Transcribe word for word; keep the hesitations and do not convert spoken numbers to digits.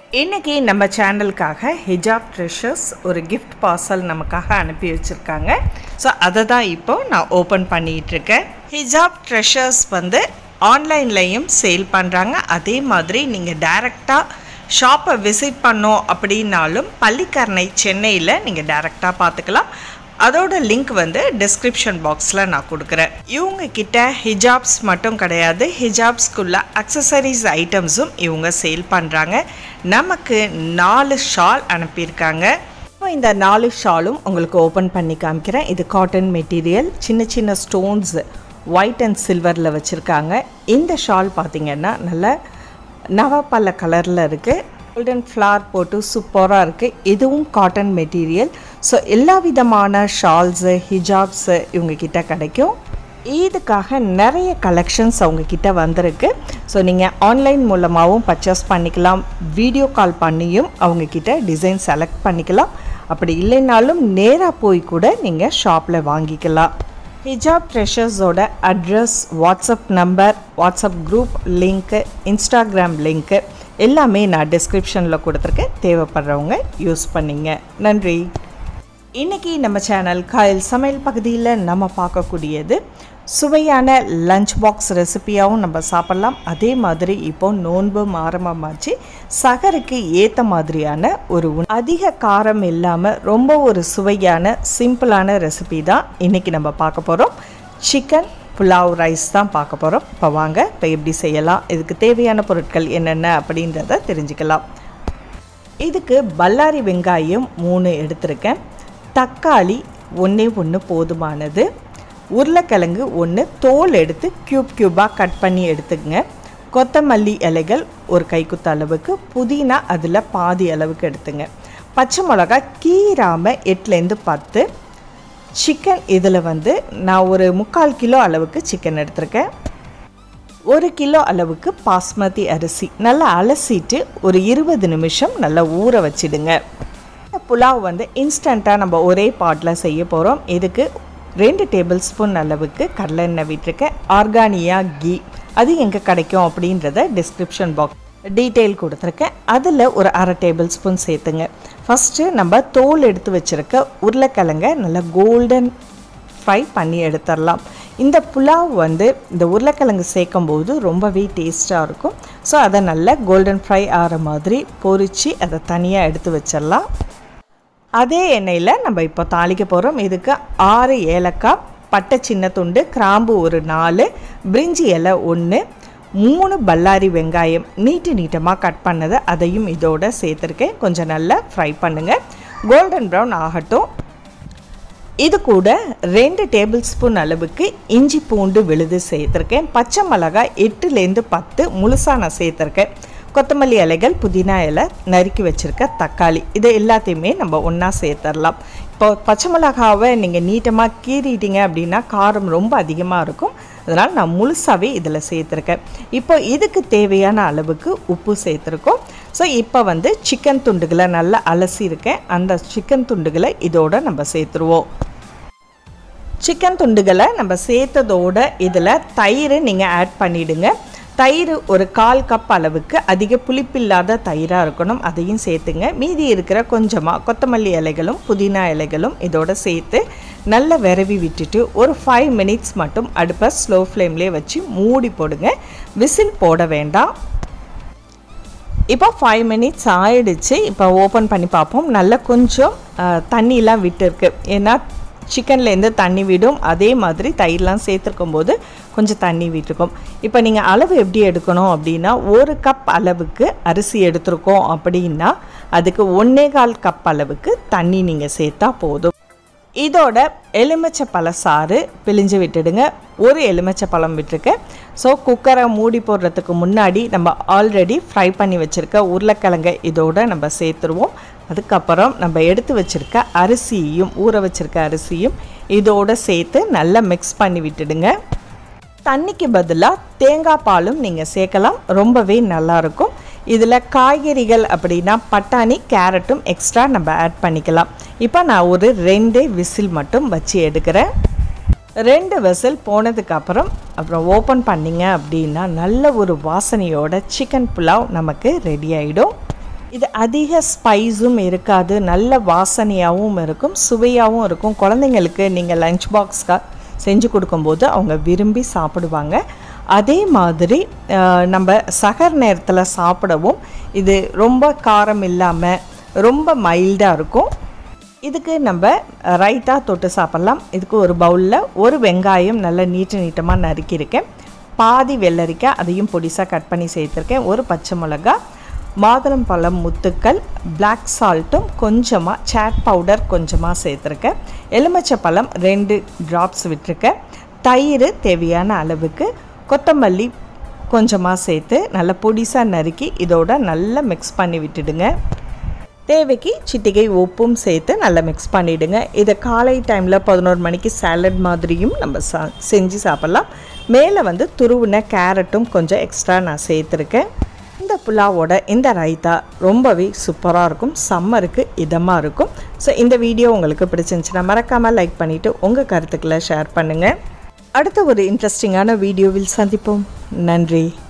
இன்னைக்கு நம்ம சேனலுக்காக Hijab Treasures ஒரு gift parcel நமக்காக அனுப்பி வச்சிருக்காங்க. ஸோ அதை தான் இப்போ நான் ஓப்பன் பண்ணிட்டு இருக்கேன். Hijab Treasures வந்து ஆன்லைன்லையும் சேல் பண்ணுறாங்க. அதே மாதிரி நீங்கள் டைரெக்டாக ஷாப்பை விசிட் பண்ணோம் அப்படின்னாலும் பள்ளிக்கரணை சென்னையில் நீங்கள் டைரெக்டாக பார்த்துக்கலாம். அதோட லிங்க் வந்து டிஸ்கிரிப்ஷன் பாக்ஸில் நான் கொடுக்குறேன். இவங்க கிட்ட ஹிஜாப்ஸ் மட்டும் கிடையாது, ஹிஜாப்ஸ்குள்ள அக்சசரிஸ் ஐட்டம்ஸும் இவங்க சேல் பண்ணுறாங்க. நமக்கு நாலு ஷால் அனுப்பியிருக்காங்க. இப்போ இந்த நாலு ஷாலும் உங்களுக்கு ஓப்பன் பண்ணி காமிக்கிறேன். இது காட்டன் மெட்டீரியல், சின்ன சின்ன ஸ்டோன்ஸ் ஒயிட் அண்ட் சில்வரில் வச்சுருக்காங்க. இந்த ஷால் பார்த்திங்கன்னா நல்ல நவப்பல்ல கலரில் இருக்குது. கோல்டன் ஃப்ளார் போட்டு சூப்பராக இருக்குது. இதுவும் காட்டன் மெட்டீரியல். ஸோ எல்லா விதமான ஷால்ஸு ஹிஜாப்ஸு இவங்கக்கிட்ட கிடைக்கும். இதுக்காக நிறைய கலெக்ஷன்ஸ் அவங்கக்கிட்ட வந்திருக்கு. ஸோ நீங்கள் ஆன்லைன் மூலமாகவும் பர்ச்சேஸ் பண்ணிக்கலாம், வீடியோ கால் பண்ணியும் அவங்கக்கிட்ட டிசைன் செலக்ட் பண்ணிக்கலாம். அப்படி இல்லைனாலும் நேராக போய் கூட நீங்கள் ஷாப்பில் வாங்கிக்கலாம். Hijab Treasuresோட address, WhatsApp number, WhatsApp group link, Instagram link எல்லாமே நான் டிஸ்கிரிப்ஷனில் கொடுத்துருக்கேன். தேவைப்படுறவங்க யூஸ் பண்ணிங்க. நன்றி. இன்றைக்கி நம்ம சேனல் காயல் சமையல் பகுதியில் நம்ம பார்க்கக்கூடியது சுவையான லஞ்ச் பாக்ஸ் ரெசிபியாகவும் நம்ம சாப்பிட்லாம். அதே மாதிரி இப்போது நோன்பு ஆரம்பமாச்சு. சகருக்கு ஏற்ற மாதிரியான ஒரு அதிக காரம் இல்லாமல் ரொம்ப ஒரு சுவையான சிம்பிளான ரெசிபி தான் இன்றைக்கி நம்ம பார்க்க போகிறோம். சிக்கன் புலாவ் ரைஸ் தான் பார்க்க போகிறோம். இப்போ வாங்க இப்போ எப்படி செய்யலாம், இதுக்கு தேவையான பொருட்கள் என்னென்ன அப்படின்றத தெரிஞ்சுக்கலாம். இதுக்கு பல்லாரி வெங்காயம் மூணு எடுத்திருக்கேன், தக்காளி ஒன்றே ஒன்று போதுமானது, உருளைக்கிழங்கு ஒன்று தோல் எடுத்து க்யூப் க்யூபாக கட் பண்ணி எடுத்துக்கங்க, கொத்தமல்லி இலைகள் ஒரு கைக்குத்த அளவுக்கு, புதினா அதில் பாதி அளவுக்கு எடுத்துங்க, பச்சை மிளகா கீராமல் எட்டுலேருந்து பத்து, சிக்கன் இதில் வந்து நான் ஒரு முக்கால் கிலோ அளவுக்கு சிக்கன் எடுத்திருக்கேன், ஒரு கிலோ அளவுக்கு பாஸ்மதி அரிசி நல்லா அலசிட்டு ஒரு இருபது நிமிஷம் நல்லா ஊற வச்சிடுங்க. புலாவ் வந்து இன்ஸ்டண்ட்டாக நம்ம ஒரே பாட்டில் செய்ய போகிறோம். இதுக்கு ரெண்டு டேபிள் ஸ்பூன் அளவுக்கு கடலை எண்ணெய் விட்டுருக்கேன். ஆர்கானியா கீ அது எங்கே கிடைக்கும் அப்படின்றத டிஸ்கிரிப்ஷன் பாக்ஸ் டீட்டெயில் கொடுத்துருக்கேன். அதில் ஒரு அரை டேபிள் ஸ்பூன் சேர்த்துங்க. ஃபஸ்ட்டு நம்ம தோல் எடுத்து வச்சுருக்க உருளைக்கிழங்க நல்லா கோல்டன் ஃப்ரை பண்ணி எடுத்துடலாம். இந்த புலாவ் வந்து இந்த உருளைக்கிழங்கு சேர்க்கும் போது ரொம்பவே டேஸ்ட்டாக இருக்கும். ஸோ அதை நல்லா கோல்டன் ஃப்ரை ஆகிற மாதிரி பொரித்து அதை தனியாக எடுத்து வச்சிடலாம். அதே எண்ணெயில் நம்ம இப்போ தாளிக்க போகிறோம். இதுக்கு ஆறு ஏலக்காய், பட்டை சின்ன துண்டு, கிராம்பு ஒரு நாலு, பிரிஞ்சி இலை ஒன்று, மூணு பல்லாரி வெங்காயம் நீட்டு நீட்டமாக கட் பண்ணது அதையும் இதோட சேர்த்துருக்கேன். கொஞ்சம் நல்லா ஃப்ரை பண்ணுங்கள், கோல்டன் ப்ரௌன் ஆகட்டும். இது கூட ரெண்டு டேபிள் ஸ்பூன் அளவுக்கு இஞ்சி பூண்டு விழுது சேர்த்துருக்கேன். பச்சை மிளகாய் எட்டுலேருந்து பத்து முழுசாக நான் சேர்த்துருக்கேன். கொத்தமல்லி இலைகள், புதினா இலை, நறுக்கி வச்சுருக்க தக்காளி, இது எல்லாத்தையுமே நம்ம ஒன்றா சேர்த்துடலாம். இப்போ பச்சை மிளகாவை நீங்கள் நீட்டமாக கீறிட்டீங்க அப்படின்னா காரம் ரொம்ப அதிகமாக இருக்கும். அதனால் நான் முழுசாகவே இதில் சேர்த்துருக்கேன். இப்போ இதுக்கு தேவையான அளவுக்கு உப்பு சேர்த்துருக்கோம். ஸோ இப்போ வந்து சிக்கன் துண்டுகளை நல்லா அலசியிருக்கேன். அந்த சிக்கன் துண்டுகளை இதோடு நம்ம சேர்த்துருவோம். சிக்கன் துண்டுகளை நம்ம சேர்த்ததோட இதில் தயிர் நீங்கள் ஆட் பண்ணிவிடுங்க. தயிர் ஒரு கால் கப் அளவுக்கு, அதிக புளிப்பில்லாத தயிராக இருக்கணும், அதையும் சேர்த்துங்க. மீதி இருக்கிற கொஞ்சமாக கொத்தமல்லி இலைகளும் புதினா இலைகளும் இதோட சேர்த்து நல்லா விரவி விட்டுட்டு ஒரு ஃபைவ் மினிட்ஸ் மட்டும் அடுப்பை ஸ்லோ ஃப்ளேம்லேயே வச்சு மூடி போடுங்க. விசில் போட வேண்டாம். இப்போ ஃபைவ் மினிட்ஸ் ஆயிடுச்சு. இப்போ ஓப்பன் பண்ணி பார்ப்போம். நல்லா கொஞ்சம் தண்ணியெலாம் விட்டுருக்கு. ஏன்னா சிக்கன்லேருந்து தண்ணி விடும். அதே மாதிரி தயிர்லாம் சேர்த்துருக்கும் போது கொஞ்சம் தண்ணி விட்டுருக்கும். இப்போ நீங்கள் அளவு எப்படி எடுக்கணும் அப்படின்னா, ஒரு கப் அளவுக்கு அரிசி எடுத்துருக்கோம் அப்படின்னா அதுக்கு ஒன்றே கால் கப் அளவுக்கு தண்ணி நீங்கள் சேர்த்தா போதும். இதோட எலுமிச்சை பழ சாறு பிழிஞ்சு விட்டுடுங்க. ஒரு எலுமிச்சை பழம் விட்டுருக்கேன். ஸோ குக்கரை மூடி போடுறதுக்கு முன்னாடி நம்ம ஆல்ரெடி ஃப்ரை பண்ணி வச்சுருக்க உருளைக்கிழங்கை இதோட நம்ம சேர்த்துருவோம். அதுக்கப்புறம் நம்ம எடுத்து வச்சுருக்க அரிசியும் ஊற வச்சுருக்க அரிசியும் இதோடு சேர்த்து நல்லா மிக்ஸ் பண்ணி விட்டுடுங்க. தண்ணிக்கு பதிலாக தேங்காய் பாலும் நீங்கள் சேர்க்கலாம், ரொம்பவே நல்லாயிருக்கும். இதில் காய்கறிகள் அப்படின்னா பட்டாணி, கேரட்டும் எக்ஸ்ட்ரா நம்ம ஆட் பண்ணிக்கலாம். இப்போ நான் ஒரு ரெண்டு விசில் மட்டும் வச்சு எடுக்கிறேன். ரெண்டு விசில் போனதுக்கப்புறம் அப்புறம் ஓப்பன் பண்ணிங்க அப்படின்னா நல்ல ஒரு வாசனையோட சிக்கன் புலாவ் நமக்கு ரெடி ஆகிடும். இது அதிக ஸ்பைஸும் இருக்காது, நல்ல வாசனையாகவும் இருக்கும், சுவையாகவும் இருக்கும். குழந்தைங்களுக்கு நீங்கள் லஞ்ச் பாக்ஸ்க்காக செஞ்சு கொடுக்கும்போது அவங்க விரும்பி சாப்பிடுவாங்க. அதே மாதிரி நம்ம சகர் நேரத்தில் சாப்பிடவும் இது ரொம்ப காரம் இல்லாமல் ரொம்ப மைல்டாக இருக்கும். இதுக்கு நம்ம ரைத்தா தொட்டு சாப்பிட்லாம். இதுக்கு ஒரு பவுலில் ஒரு வெங்காயம் நல்லா நீட்ட நீட்டமாக நறுக்கியிருக்கேன், பாதி வெள்ளரிக்காய் அதையும் பொடிசாக கட் பண்ணி சேர்த்துருக்கேன், ஒரு பச்சை மிளகா, மாதுளம் பழம் முத்துக்கள், பிளாக் சால்ட்டும் கொஞ்சமாக சாட் பவுடர் கொஞ்சமாக சேர்த்துருக்கேன், எலுமிச்சை பழம் ரெண்டு ட்ராப்ஸ் விட்டுருக்கேன், தயிர் தேவையான அளவுக்கு, கொத்தமல்லி கொஞ்சமாக சேர்த்து நல்லா பொடிசாக நறுக்கி இதோட நல்லா மிக்ஸ் பண்ணி விட்டுடுங்க. தேவைக்கு சிட்டிகை உப்பும் சேர்த்து நல்லா மிக்ஸ் பண்ணிவிடுங்க. இதை காலை டைமில் பதினோரு மணிக்கு சாலட் மாதிரியும் நம்ம சா செஞ்சு சாப்பிட்லாம். மேலே வந்து துருவின கேரட்டும் கொஞ்சம் எக்ஸ்ட்ரா நான் சேர்த்துருக்கேன். இந்த புலாவோட இந்த ரைத்தா ரொம்பவே சூப்பராக இருக்கும், சம்மருக்கு இதமாக இருக்கும். ஸோ இந்த வீடியோ உங்களுக்கு பிடிச்சிருந்துச்சுன்னா மறக்காமல் லைக் பண்ணிவிட்டு உங்கள் கருத்துக்களை ஷேர் பண்ணுங்கள். அடுத்த ஒரு இன்ட்ரெஸ்டிங்கான வீடியோவில் சந்திப்போம். நன்றி.